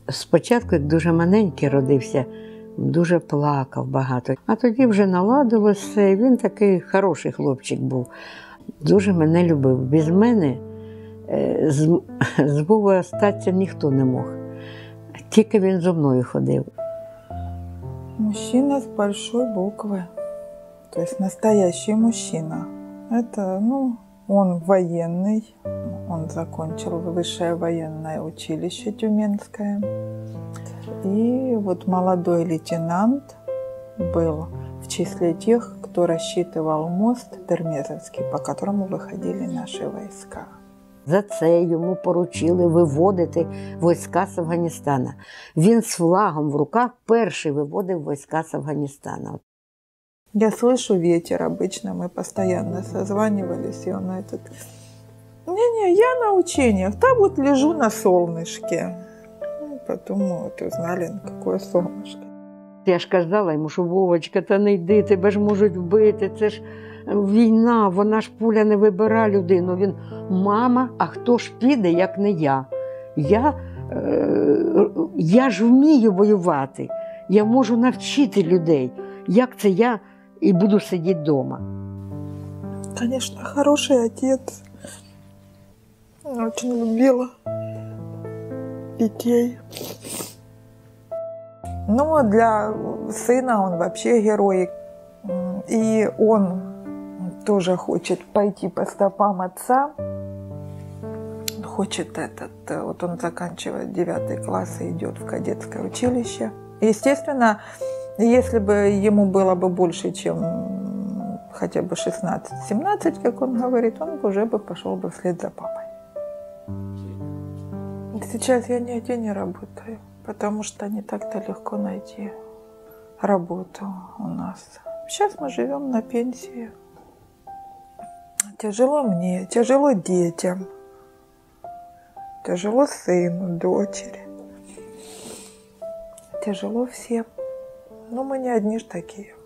Спочатку, як дуже маленький родився, дуже плакав багато. А тоді вже наладилось все, і він такий хороший хлопчик був. Дуже мене любив. Без мене з Вовою остатися ніхто не мог. Тільки він зо мною ходив. Мужчина с большой буквы. То есть настоящий мужчина. Это, он военный. Он закончил высшее военное училище Тюменское. И вот молодой лейтенант был в числе тех, кто рассчитывал мост Дермезовский, по которому выходили наши войска. За це йому поручили виводити війська з Афганістана. Він з флагом в руках перший виводив війська з Афганістана. Я слышу ветер обычно, мы постоянно созванивались, и он этот... Не-не, я на учениях, там вот лежу на солнышке. Потом вот узнали, какое солнышко. Я ж казала йому, що Вовочка, та не йди, тебе ж можуть вбити, це ж війна, вона ж пуля не вибира людину. Він, мама, а хто ж піде, як не я? Я ж вмію воювати, я можу навчити людей. Як це я і буду сидіти вдома? Конечно, хороший отец. Очень любила детей. Но для сына он вообще герой. И он тоже хочет пойти по стопам отца. Хочет вот он заканчивает 9 класс и идет в кадетское училище. Естественно, если бы ему было бы больше, чем хотя бы 16-17, как он говорит, он уже бы пошел бы вслед за папой. Сейчас я нигде не работаю, потому что не так-то легко найти работу у нас. Сейчас мы живем на пенсии. Тяжело мне, тяжело детям, тяжело сыну, дочери. Тяжело всем. Но мы не одни ж такие.